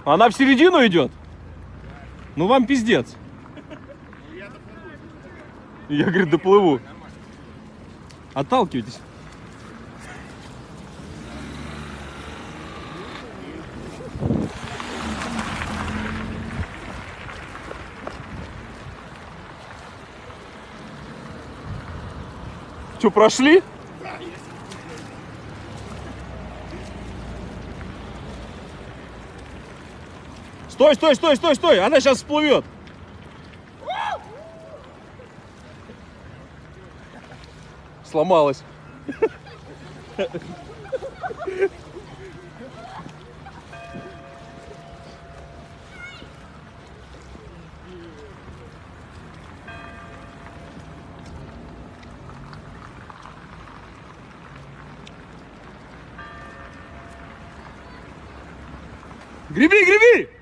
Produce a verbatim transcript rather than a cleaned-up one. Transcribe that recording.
Она в середину идет? Ну вам пиздец. Я, говорит, доплыву. Отталкивайтесь. Что, прошли? Стой, стой, стой, стой, стой! Она сейчас всплывет. Сломалась. Греби, греби!